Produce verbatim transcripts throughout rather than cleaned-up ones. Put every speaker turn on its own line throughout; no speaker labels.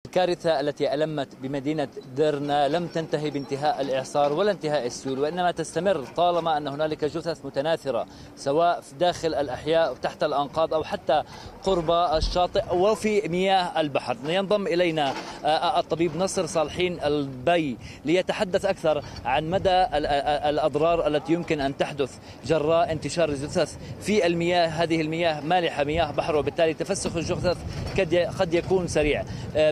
الكارثة التي ألمت بمدينة درنا لم تنتهي بانتهاء الإعصار ولا انتهاء السيول، وإنما تستمر طالما أن هنالك جثث متناثرة سواء داخل الأحياء تحت الأنقاض أو حتى قرب الشاطئ وفي مياه البحر. ينضم إلينا الطبيب نصر صالحين البي ليتحدث أكثر عن مدى الأضرار التي يمكن أن تحدث جراء انتشار الجثث في المياه. هذه المياه مالحة، مياه بحر، وبالتالي تفسخ الجثث قد يكون سريع.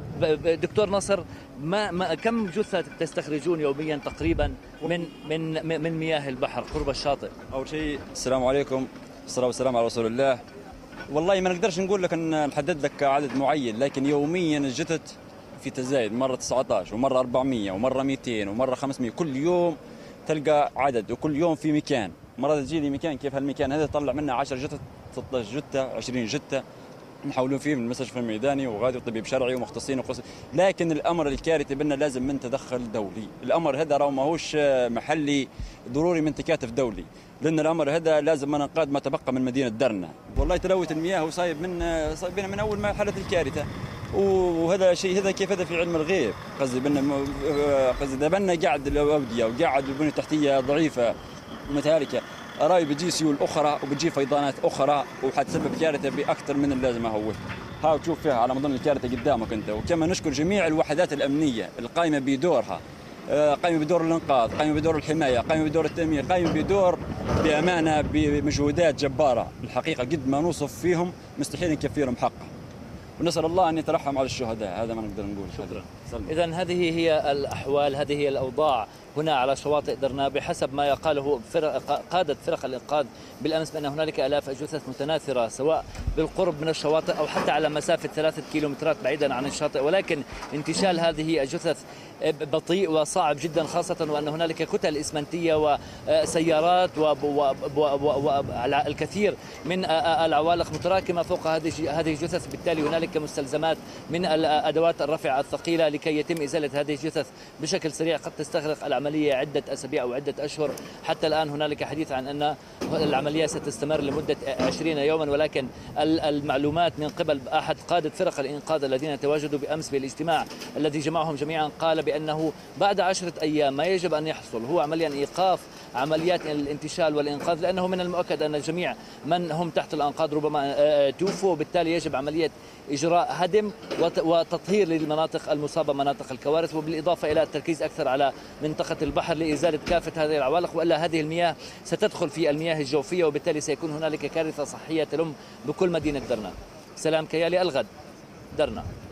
دكتور نصر، ما, ما كم جثة تستخرجون يوميا تقريبا من من من مياه البحر قرب الشاطئ؟
أول شيء السلام عليكم، الصلاة والسلام على رسول الله. والله ما نقدرش نقول لك ان نحدد لك عدد معين، لكن يوميا الجثث في تزايد، مرة تسعة عشر ومرة أربعمئة ومرة مئتين ومرة خمسمئة، كل يوم تلقى عدد وكل يوم في مكان. مرة تجي لي مكان كيف هالمكان هذا طلع منه عشر جثث، ستة عشر جثة، عشرين جثة، نحاولون فيه من المستشفى الميداني وغادي وطبيب شرعي ومختصين وقص. لكن الامر الكارثي بنا لازم من تدخل دولي. الامر هذا راه ماهوش محلي، ضروري من تكاتف دولي، لان الامر هذا لازم ما ننقذ ما تبقى من مدينه درنا. والله تلوث المياه وصايب من صايبين من اول ما حدث الكارثه، وهذا شيء هذا كيف هذا في علم الغيب. قصدي بنا قصدي دابنا قاعد الاوديه وقاعد البنيه التحتيه ضعيفه متهالكه، راي بتجي سيول اخرى وبتجي فيضانات اخرى وحتسبب كارثه باكثر من اللازم. هو ها تشوف فيها على مظن الكارثه قدامك انت. وكما نشكر جميع الوحدات الامنيه القائمه بدورها، قائمه بدور الانقاذ، قائمه بدور الحمايه، قائمه بدور التامين، قائمه بدور بامانه بمجهودات جباره. الحقيقه قد ما نوصف فيهم مستحيل نكفيهم حقه، ونسال الله ان يترحم على الشهداء. هذا ما نقدر نقول.
شكرا. اذا هذه هي الاحوال، هذه هي الاوضاع هنا على شواطئ درنا بحسب ما قاله فرق قادة فرق الإنقاذ بالأمس، بأن هنالك آلاف الجثث متناثرة سواء بالقرب من الشواطئ أو حتى على مسافة ثلاثة كيلومترات بعيدا عن الشاطئ، ولكن انتشال هذه الجثث بطيء وصعب جدا، خاصة وأن هنالك كتل إسمنتية وسيارات والكثير من العوالق متراكمة فوق هذه هذه الجثث. بالتالي هنالك مستلزمات من الأدوات الرافعة الثقيلة لكي يتم إزالة هذه الجثث بشكل سريع. قد تستغرق العملية عدة أسابيع أو عدة أشهر. حتى الآن هنالك حديث عن أن العملية ستستمر لمدة عشرين يوما، ولكن المعلومات من قبل أحد قادة فرق الإنقاذ الذين تواجدوا بأمس بالاجتماع الذي جمعهم جميعا قال بأنه بعد عشرة أيام ما يجب أن يحصل هو عمليا إيقاف عمليات الانتشال والإنقاذ، لأنه من المؤكد أن جميع من هم تحت الأنقاض ربما توفوا، وبالتالي يجب عملية إجراء هدم وتطهير للمناطق المصابة، مناطق الكوارث، وبالإضافة إلى التركيز أكثر على منطقة البحر لإزالة كافة هذه العوالق، وإلا هذه المياه ستدخل في المياه الجوفية وبالتالي سيكون هنالك كارثة صحية تلم بكل مدينة درنا. سلام كيالي، الغد، درنا.